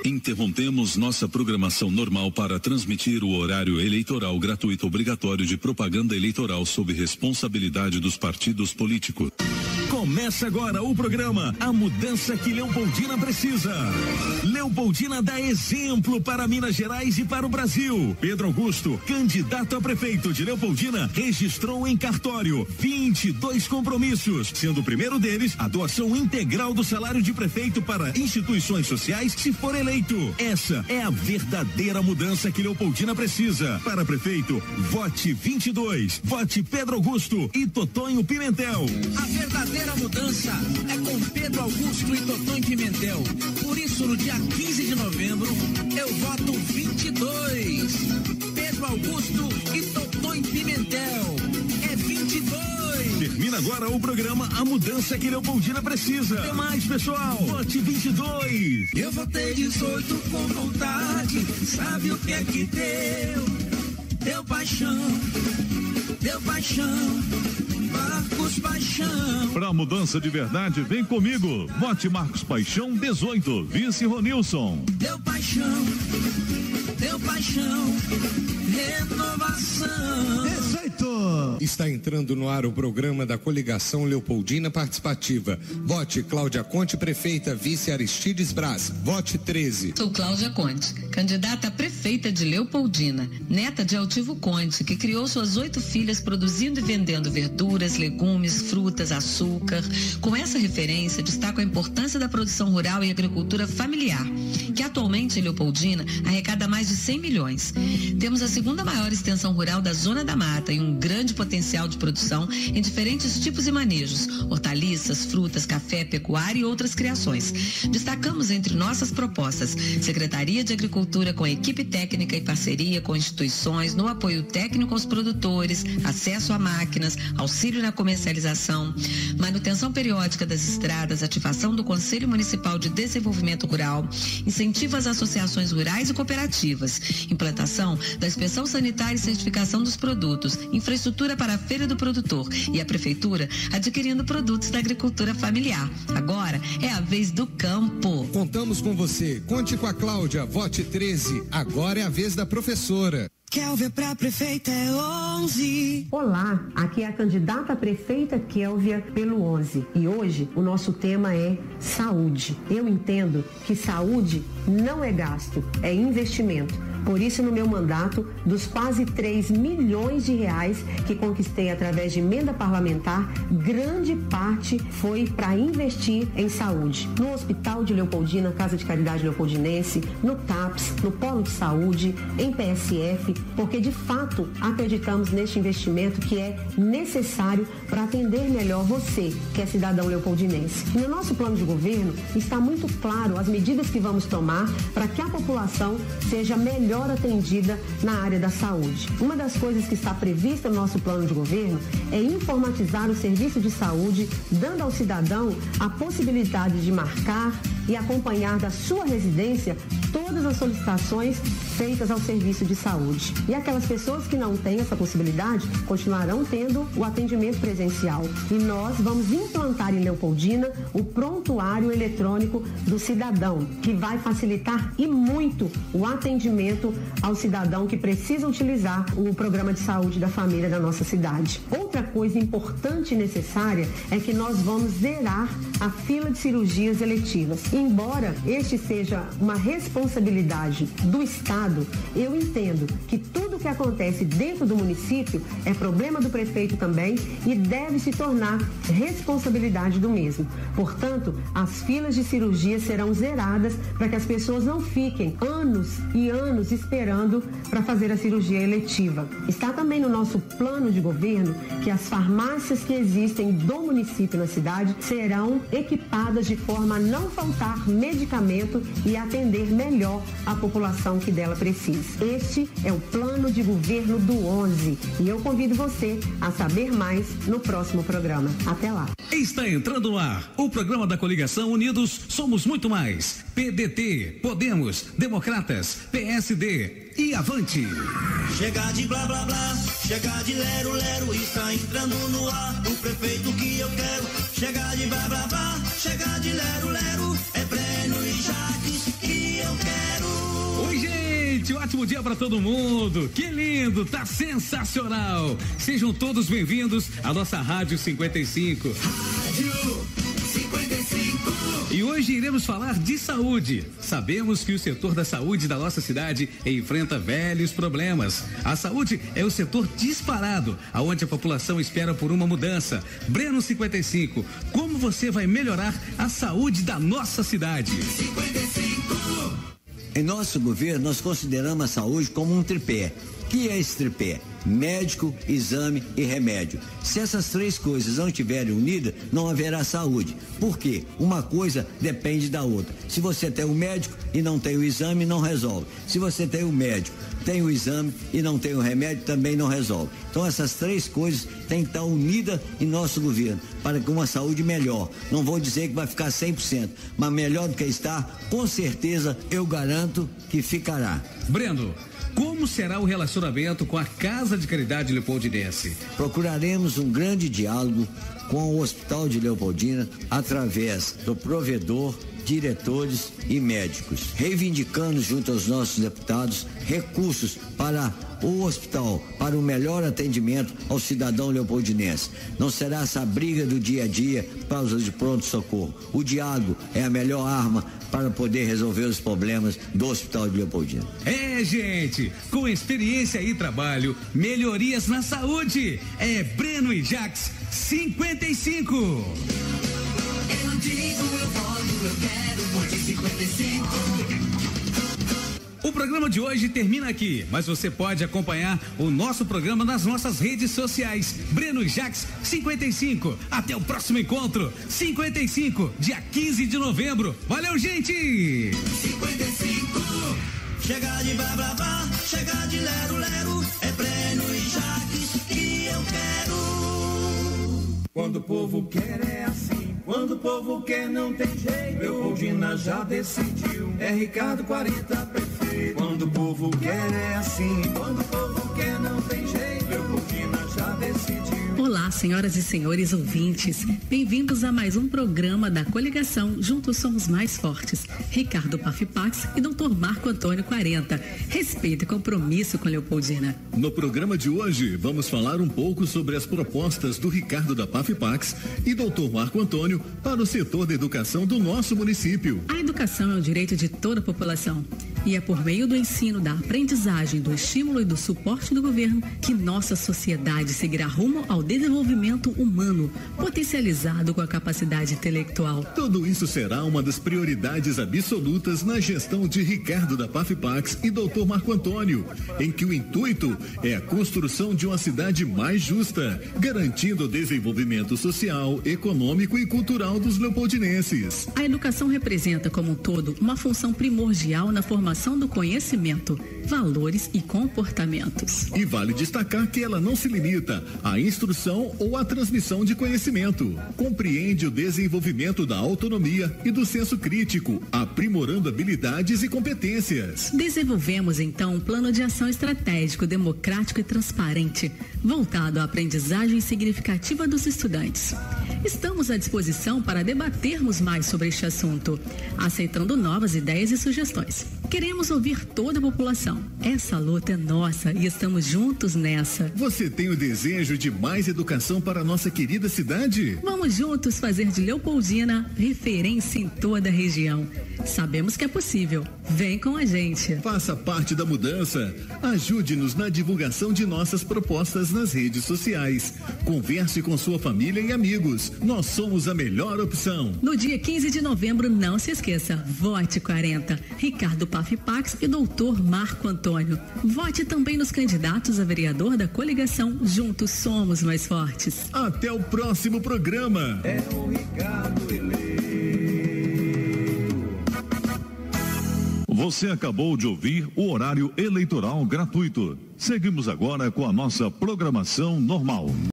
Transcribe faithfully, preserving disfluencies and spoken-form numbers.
Interrompemos nossa programação normal para transmitir o horário eleitoral gratuito obrigatório de propaganda eleitoral sob responsabilidade dos partidos políticos. Começa agora o programa A Mudança que Leopoldina Precisa. Leopoldina dá exemplo para Minas Gerais e para o Brasil. Pedro Augusto, candidato a prefeito de Leopoldina, registrou em cartório vinte e dois compromissos, sendo o primeiro deles a doação integral do salário de prefeito para instituições sociais se for eleito. Essa é a verdadeira mudança que Leopoldina precisa. Para prefeito, vote vinte e dois, vote Pedro Augusto e Totonho Pimentel. A verdadeira mudança é com Pedro Augusto e Totonho Pimentel. Por isso, no dia quinze de novembro, eu voto vinte e dois. Pedro Augusto e Totonho Pimentel. É vinte e dois. Termina agora o programa A Mudança que Leopoldina Precisa. Até mais, pessoal. Vote vinte e dois. Eu votei dezoito com vontade. Sabe o que é que deu? Deu paixão. Deu paixão. Marcos Paixão. Pra mudança de verdade, vem comigo. Vote Marcos Paixão dezoito, vice Ronilson. Deu paixão, deu paixão, renovação. dezoito. Está entrando no ar o programa da Coligação Leopoldina Participativa. Vote Cláudia Conte, prefeita, vice Aristides Braz. Vote treze. Sou Cláudia Conte, candidata a prefeita de Leopoldina, neta de Altivo Conte, que criou suas oito filhas produzindo e vendendo verduras, legumes, frutas, açúcar. Com essa referência, destaco a importância da produção rural e agricultura familiar, que atualmente em Leopoldina arrecada mais de cem milhões. Temos a segunda maior extensão rural da Zona da Mata e um grande potencial de produção em diferentes tipos e manejos, hortaliças, frutas, café, pecuária e outras criações. Destacamos entre nossas propostas Secretaria de Agricultura com equipe técnica e parceria com instituições no apoio técnico aos produtores, acesso a máquinas, auxílio na comercialização, manutenção periódica das estradas, ativação do Conselho Municipal de Desenvolvimento Rural, incentivo às associações rurais e cooperativas, implantação da inspeção sanitária e certificação dos produtos, infraestrutura para a Feira do Produtor e a Prefeitura adquirindo produtos da agricultura familiar. Agora é a vez do campo. Contamos com você. Conte com a Cláudia. Vote treze. Agora é a vez da professora. Kélvia pra prefeita é onze. Olá, aqui é a candidata a prefeita Kélvia pelo onze e hoje o nosso tema é saúde. Eu entendo que saúde não é gasto, é investimento. Por isso, no meu mandato, dos quase três milhões de reais que conquistei através de emenda parlamentar, grande parte foi para investir em saúde. No Hospital de Leopoldina, Casa de Caridade Leopoldinense, no TAPS, no Polo de Saúde, em P S F, porque de fato acreditamos neste investimento que é necessário para atender melhor você, que é cidadão leopoldinense. No nosso plano de governo está muito claro as medidas que vamos tomar para que a população seja melhor atendida na área da saúde. Uma das coisas que está prevista no nosso plano de governo é informatizar o serviço de saúde, dando ao cidadão a possibilidade de marcar e acompanhar da sua residência todas as solicitações feitas ao serviço de saúde. E aquelas pessoas que não têm essa possibilidade continuarão tendo o atendimento presencial. E nós vamos implantar em Leopoldina o prontuário eletrônico do cidadão, que vai facilitar e muito o atendimento ao cidadão que precisa utilizar o programa de saúde da família da nossa cidade. Outra coisa importante e necessária é que nós vamos zerar a fila de cirurgias eletivas. Embora este seja uma responsabilidade do Estado, eu entendo que tudo que acontece dentro do município é problema do prefeito também e deve se tornar responsabilidade do mesmo. Portanto, as filas de cirurgia serão zeradas para que as pessoas não fiquem anos e anos esperando para fazer a cirurgia eletiva. Está também no nosso plano de governo que as farmácias que existem do município na cidade serão equipadas de forma a não faltar medicamento e atender melhor a população que dela precisa. Este é o plano de governo do onze e eu convido você a saber mais no próximo programa. Até lá. Está entrando no ar o programa da coligação Unidos Somos Muito Mais. P D T, Podemos, Democratas, P S D e Avante. Chega de blá blá blá, chega de lero lero, está entrando no ar o prefeito que eu quero. Chega de blá blá blá, chega de lero lero, é Breno e Jacques que eu eu quero. Oi, gente, ótimo dia para todo mundo. Que lindo, tá sensacional. Sejam todos bem-vindos à nossa Rádio cinquenta e cinco. Rádio cinquenta e cinco. E hoje iremos falar de saúde. Sabemos que o setor da saúde da nossa cidade enfrenta velhos problemas. A saúde é o setor disparado, aonde a população espera por uma mudança. Breno cinquenta e cinco, como você vai melhorar a saúde da nossa cidade? cinquenta e cinco. Em nosso governo, nós consideramos a saúde como um tripé. O que é esse tripé? Médico, exame e remédio. Se essas três coisas não estiverem unidas, não haverá saúde. Por quê? Uma coisa depende da outra. Se você tem o médico e não tem o exame, não resolve. Se você tem o médico, tem o exame e não tem o remédio, também não resolve. Então essas três coisas têm que estar unidas em nosso governo, para que uma saúde melhor. Não vou dizer que vai ficar cem por cento, mas melhor do que está, com certeza eu garanto que ficará. Breno, como será o relacionamento com a Casa de Caridade Leopoldinense? Procuraremos um grande diálogo com o Hospital de Leopoldina através do provedor, diretores e médicos, reivindicando junto aos nossos deputados recursos para o hospital, para o melhor atendimento ao cidadão leopoldinense. Não será essa briga do dia a dia por causa de pronto-socorro. O diálogo é a melhor arma para poder resolver os problemas do Hospital de Leopoldina. É, gente, com experiência e trabalho, melhorias na saúde. É Breno e Jax cinquenta e cinco. Eu digo, eu voto, eu quero, vote cinquenta e cinco. O programa de hoje termina aqui, mas você pode acompanhar o nosso programa nas nossas redes sociais. Breno e Jax cinquenta e cinco. Até o próximo encontro. cinquenta e cinco, dia quinze de novembro. Valeu, gente! cinquenta e cinco. Chega de blá blá blá, chega de lero lero. É Breno e Jax que eu quero. Quando o povo quer é assim, quando o povo quer não tem jeito. Leopoldina já decidiu, é Ricardo quarenta prefeito. Quando o povo quer é assim, quando o povo quer não tem jeito. Leopoldina já decidiu. Olá, senhoras e senhores ouvintes, bem-vindos a mais um programa da coligação Juntos Somos Mais Fortes. Ricardo Pafipax e doutor Marco Antônio quarenta. Respeito e compromisso com Leopoldina. No programa de hoje, vamos falar um pouco sobre as propostas do Ricardo da Pafipax e doutor Marco Antônio para o setor da educação do nosso município. A educação é o direito de toda a população. E é por meio do ensino, da aprendizagem, do estímulo e do suporte do governo que nossa sociedade seguirá rumo ao desenvolvimento humano, potencializado com a capacidade intelectual. Tudo isso será uma das prioridades absolutas na gestão de Ricardo da Pafipax e doutor Marco Antônio, em que o intuito é a construção de uma cidade mais justa, garantindo o desenvolvimento social, econômico e cultural dos leopoldinenses. A educação representa, como um todo, uma função primordial na formação do conhecimento, valores e comportamentos. E vale destacar que ela não se limita à instrução ou à transmissão de conhecimento. Compreende o desenvolvimento da autonomia e do senso crítico, aprimorando habilidades e competências. Desenvolvemos então um plano de ação estratégico, democrático e transparente, voltado à aprendizagem significativa dos estudantes. Estamos à disposição para debatermos mais sobre este assunto, aceitando novas ideias e sugestões. Queremos ouvir toda a população. Essa luta é nossa e estamos juntos nessa. Você tem o desejo de mais educação para a nossa querida cidade? Vamos juntos fazer de Leopoldina referência em toda a região. Sabemos que é possível. Vem com a gente. Faça parte da mudança. Ajude-nos na divulgação de nossas propostas nas redes sociais. Converse com sua família e amigos. Nós somos a melhor opção. No dia quinze de novembro, não se esqueça. Vote quarenta. Ricardo Pafipax e doutor Marco Antônio. Vote também nos candidatos a vereador da coligação Juntos Somos Mais Fortes. Até o próximo programa. É o Ricardo eleito. Você acabou de ouvir o horário eleitoral gratuito. Seguimos agora com a nossa programação normal.